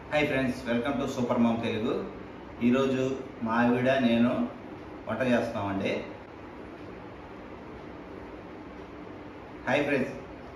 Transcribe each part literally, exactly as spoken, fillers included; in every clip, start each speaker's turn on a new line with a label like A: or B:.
A: High friends, welcome to super mom Telugu. ई रोजु मा आविड नेनु వంట చేస్తామండి। हाई फ्रेंड्स,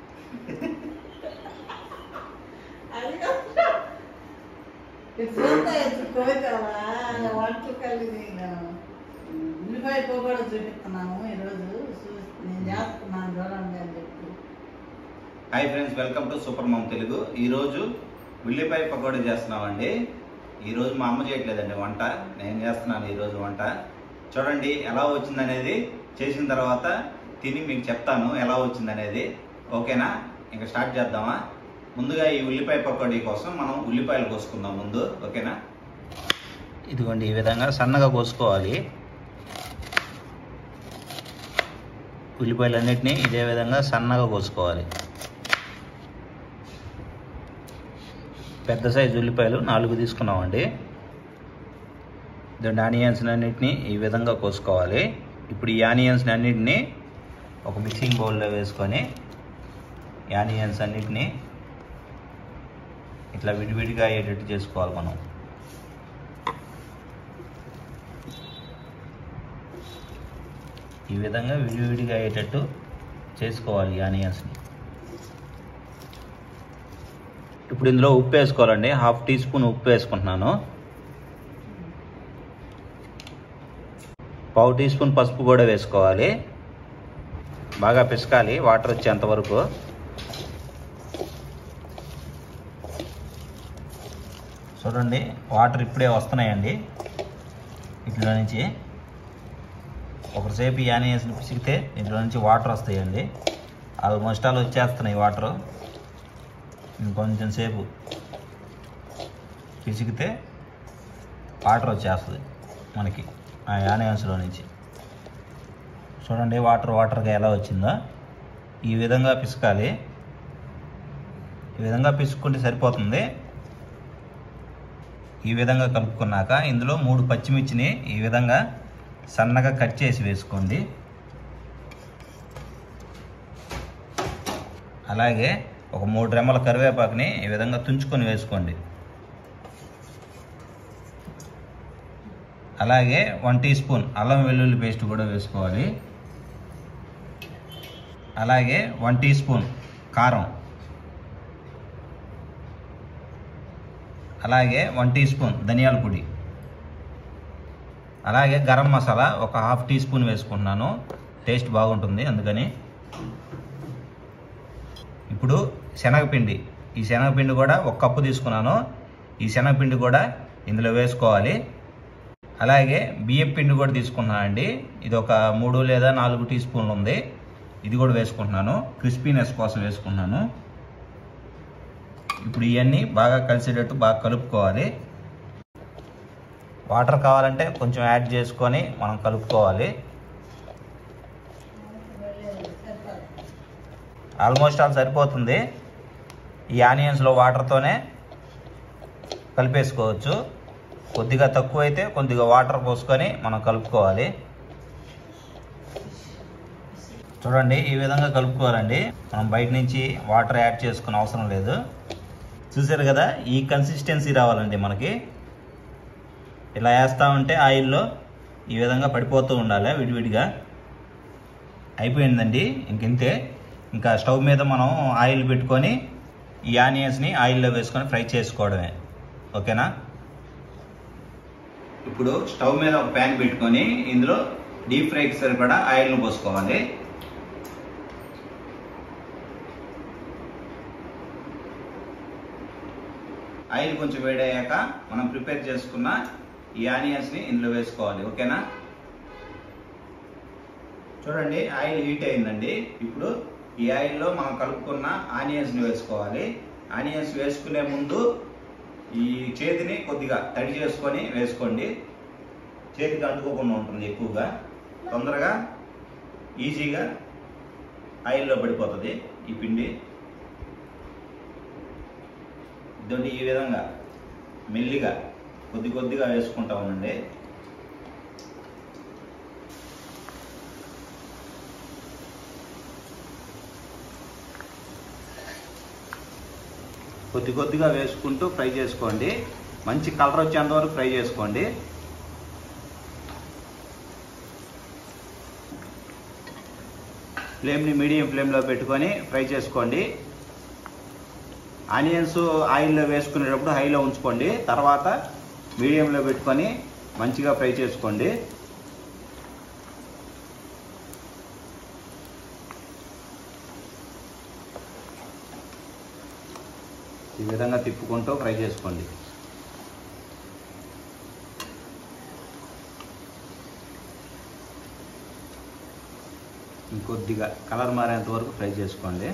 B: ఉల్లిపాయ పకోడా చూపిస్తున్నాము ఈరోజు నేను చేస్తున్నాను చూడండి అని చెప్పి।
A: Hi friends, welcome to super mom Telugu. ఈ రోజు ఉల్లిపాయ పకోడా చేస్తున్నామండి। ఈ రోజు మా అమ్మ చేయట్లేదండి వంట, నేను చేస్తున్నాను ఈ రోజు వంట। చూడండి ఎలా వచ్చిందనేది, చేసిన తర్వాత తిని మీకు చెప్తాను ఎలా వచ్చిందనేది। ఓకేనా? ఇంకా స్టార్ట్ చేద్దామా? ముందుగా ఈ ఉల్లిపాయ పకోడీ కోసం మనం ఉల్లిపాయలు కోసుకుందాం ముందు। ఓకేనా? ఇదిగోండి, ఈ విధంగా సన్నగా కోసుకోవాలి ఉల్లిపాయలన్నిటిని, ఇదే విధంగా సన్నగా కోసుకోవాలి। పెద్ద సైజు ఉల్లిపాయలు నాలుగు తీసుకున్నామండి। దాని ఆనియన్స్ అన్నిటిని ఈ విధంగా కోసుకోవాలి। ఇప్పుడు ఈ ఆనియన్స్ అన్నిటిని ఒక మిక్సింగ్ బౌల్లో వేసుకొని ఈ ఆనియన్స్ అన్నిటిని ఇట్లా విడివిడిగా అయ్యేటట్టు చేసుకోవాలి మనం। ఈ విధంగా విడివిడిగా అయ్యేటట్టు చేసుకోవాలి ఈ ఆనియన్స్ని। ఇప్పుడు ఇందులో ఉప్పు వేసుకోవాలండి, హాఫ్ టీ స్పూన్ ఉప్పు వేసుకుంటున్నాను। పావు టీ స్పూన్ పసుపు కూడా వేసుకోవాలి। బాగా పిసకాలి వాటర్ వచ్చేంత వరకు। చూడండి, వాటర్ ఇప్పుడే వస్తున్నాయండి ఇట్లా నుంచి। ఒకసేపు ఈ ఆనియన్స్ని పిసికితే ఇంట్లో నుంచి వాటర్ వస్తాయండి। ఆల్మోస్ట్ ఆల్ వచ్చేస్తున్నాయి వాటర్। ఇంకొంచెం సేపు పిసికితే వాటర్ వచ్చేస్తుంది మనకి ఆ ఆనియన్స్లో నుంచి। చూడండి వాటర్ వాటర్గా ఎలా వచ్చిందో, ఈ విధంగా పిసకాలి। ఈ విధంగా పిసుక్కుంటే సరిపోతుంది। ఈ విధంగా కలుపుకున్నాక ఇందులో మూడు పచ్చిమిర్చిని ఈ విధంగా సన్నగా కట్ చేసి వేసుకోండి। అలాగే ఒక మూడు రెమ్మల కరివేపాకుని ఈ విధంగా తుంచుకొని వేసుకోండి। అలాగే వన్ టీ స్పూన్ అల్లం వెల్లుల్లి పేస్ట్ కూడా వేసుకోవాలి। అలాగే వన్ టీ స్పూన్ కారం, అలాగే వన్ టీ స్పూన్ ధనియాల పొడి, అలాగే గరం మసాలా ఒక హాఫ్ టీ స్పూన్ వేసుకుంటున్నాను, టేస్ట్ బాగుంటుంది అందుకని। ఇప్పుడు శనగపిండి, ఈ శనగపిండి కూడా ఒక కప్పు తీసుకున్నాను, ఈ శనగపిండి కూడా ఇందులో వేసుకోవాలి। అలాగే బియ్యం పిండి కూడా తీసుకున్నానండి, ఇది ఒక మూడు లేదా నాలుగు టీ స్పూన్లు ఉంది, ఇది కూడా వేసుకుంటున్నాను, క్రిస్పీనెస్ కోసం వేసుకున్నాను। ఇప్పుడు ఇవన్నీ బాగా కలిసేటట్టు బాగా కలుపుకోవాలి। వాటర్ కావాలంటే కొంచెం యాడ్ చేసుకొని మనం కలుపుకోవాలి। ఆల్మోస్ట్ ఆల్ సరిపోతుంది, ఈ ఆనియన్స్లో వాటర్తోనే కలిపేసుకోవచ్చు। కొద్దిగా తక్కువ అయితే కొద్దిగా వాటర్ పోసుకొని మనం కలుపుకోవాలి। చూడండి ఈ విధంగా కలుపుకోవాలండి, మనం బయట నుంచి వాటర్ యాడ్ చేసుకునే అవసరం లేదు। చూసారు కదా, ఈ కన్సిస్టెన్సీ రావాలండి మనకి। ఇలా వేస్తూ ఉంటే ఆయిల్లో ఈ విధంగా పడిపోతూ ఉండాలి విడివిడిగా। అయిపోయిందండి, ఇంకింతే। ఇంకా స్టవ్ మీద మనం ఆయిల్ పెట్టుకొని ఈ ఆనియన్స్ని ఆయిల్లో వేసుకొని ఫ్రై చేసుకోవడమే। ఓకేనా? ఇప్పుడు స్టవ్ మీద ఒక ప్యాన్ పెట్టుకొని ఇందులో డీప్ ఫ్రైకి సరిపడా ఆయిల్ను పోసుకోవాలి। ఆయిల్ కొంచెం వేడయ్యాక మనం ప్రిపేర్ చేసుకున్న ఈ ఆనియన్స్ని ఇందులో వేసుకోవాలి। ఓకేనా? చూడండి ఆయిల్ హీట్ అయిందండి, ఇప్పుడు ఈ ఆయిల్లో మనం కలుపుకున్న ఆనియన్స్ని వేసుకోవాలి। ఆనియన్స్ వేసుకునే ముందు ఈ చేతిని కొద్దిగా తడి చేసుకొని వేసుకోండి, చేతికి అంటుకోకుండా ఉంటుంది, ఎక్కువగా తొందరగా ఈజీగా ఆయిల్లో పడిపోతుంది ఈ పిండి। ఇదండి ఈ విధంగా మెల్లిగా కొద్ది కొద్దిగా వేసుకుంటా ఉండండి। కొద్ది కొద్దిగా వేసుకుంటూ ఫ్రై చేసుకోండి. మంచి కలర్ వచ్చేంత వరకు ఫ్రై చేసుకోండి. ఫ్లేమ్ని మీడియం ఫ్లేమ్లో పెట్టుకొని ఫ్రై చేసుకోండి. ఆనియన్స్ ఆయిల్లో వేసుకునేటప్పుడు హైలో ఉంచుకోండి. తర్వాత మీడియంలో పెట్టుకొని మంచిగా ఫ్రై చేసుకోండి. ఈ విధంగా తిప్పుకుంటూ ఫ్రై చేసుకోండి. ఇంకొద్దిగా కలర్ మారేంత వరకు ఫ్రై చేసుకోండి.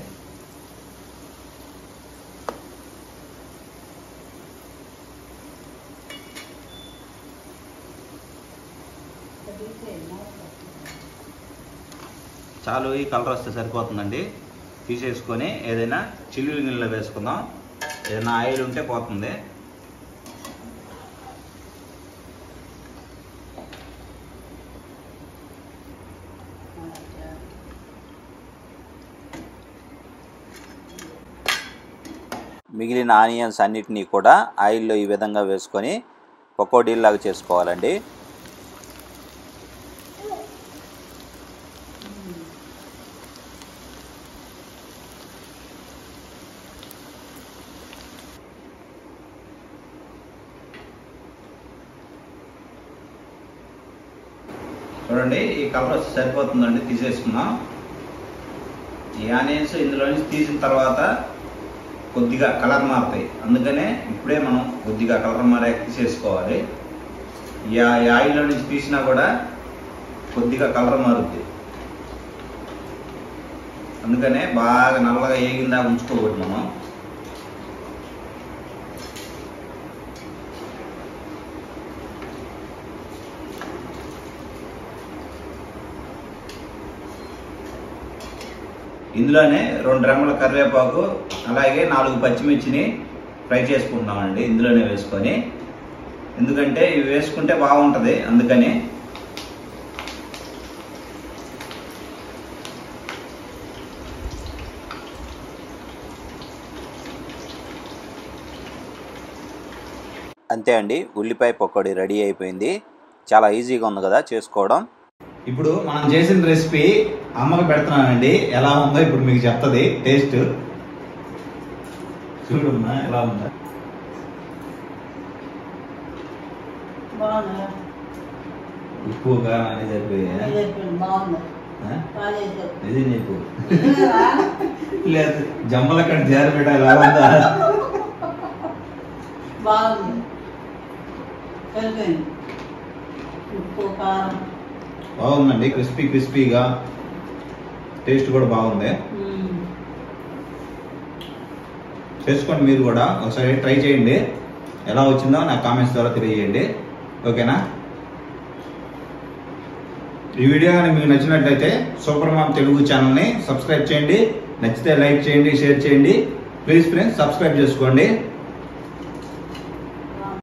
A: చాలు, ఈ కలర్ వస్తే సరిపోతుందండి. తీసేసుకొని ఏదైనా చిల్లులు గిన్నెలో వేసుకుందాం. ఏదైనా ఆయిల్ ఉంటే పోతుంది. మిగిలిన ఆనియన్స్ అన్నిటినీ కూడా ఆయిల్లో ఈ విధంగా వేసుకొని పకోడీలాగా చేసుకోవాలండి. చూడండి, ఈ కలర్ వచ్చి సరిపోతుందండి. తీసేసుకుందాం. ఈ ఆనియన్స్ ఇందులో నుంచి తీసిన తర్వాత కొద్దిగా కలర్ మారుతాయి. అందుకనే ఇప్పుడే మనం కొద్దిగా కలర్ మారే తీసేసుకోవాలి. ఈ ఆయిల్లో నుంచి తీసినా కూడా కొద్దిగా కలర్ మారుద్ది. అందుకనే బాగా నల్లగా ఏగిందా ఉంచుకోకూడదు మనం. ఇందులోనే రెండు రెమ్మల కరివేపాకు అలాగే నాలుగు పచ్చిమిర్చిని ఫ్రై చేసుకుంటున్నామండి ఇందులోనే వేసుకొని. ఎందుకంటే ఇవి వేసుకుంటే బాగుంటుంది, అందుకని. అంతే అండి, ఉల్లిపాయ పకోడీ రెడీ అయిపోయింది. చాలా ఈజీగా ఉంది కదా చేసుకోవడం. ఇప్పుడు మనం చేసిన రెసిపీ అమ్మకు పెడుతున్నానండి. ఎలా ఉందో ఇప్పుడు మీకు చెప్తుంది టేస్ట్. చూడమ్మా ఎలా ఉందా. ఉప్పుగా అనేది అయిపోయాయి. ఇది నీకు లేదు జమ్మల కట్ట జారి పెట్ట ఎలా ఉందా. బాగుందండి, క్రిస్పీ క్రిస్పీగా. టేస్ట్ కూడా బాగుంది. చేసుకోండి మీరు కూడా ఒకసారి ట్రై చేయండి. ఎలా వచ్చిందో నాకు కామెంట్స్ ద్వారా తెలియజేయండి. ఓకేనా. ఈ వీడియో కానీ మీకు నచ్చినట్లయితే సూపర్ మామ్ తెలుగు ఛానల్ని సబ్స్క్రైబ్ చేయండి. నచ్చితే లైక్ చేయండి, షేర్ చేయండి. ప్లీజ్ ఫ్రెండ్స్ సబ్స్క్రైబ్ చేసుకోండి.